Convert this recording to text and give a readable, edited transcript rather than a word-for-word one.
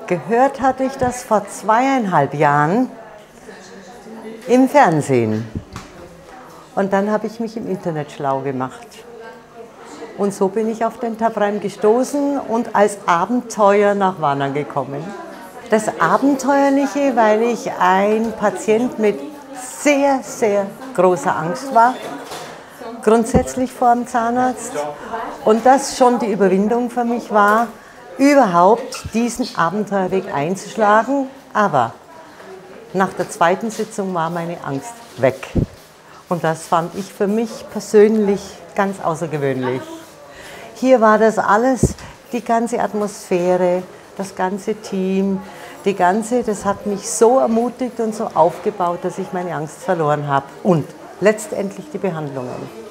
Gehört hatte ich das vor 2,5 Jahren im Fernsehen. Und dann habe ich mich im Internet schlau gemacht. Und so bin ich auf den Tabreim gestoßen und als Abenteuer nach Wandern gekommen. Das Abenteuerliche, weil ich ein Patient mit sehr, sehr großer Angst war, grundsätzlich vor dem Zahnarzt. Und das schon die Überwindung für mich war, überhaupt diesen Abenteuerweg einzuschlagen. Aber nach der zweiten Sitzung war meine Angst weg. Und das fand ich für mich persönlich ganz außergewöhnlich. Hier war das alles, die ganze Atmosphäre, das ganze Team, das hat mich so ermutigt und so aufgebaut, dass ich meine Angst verloren habe. Und letztendlich die Behandlungen.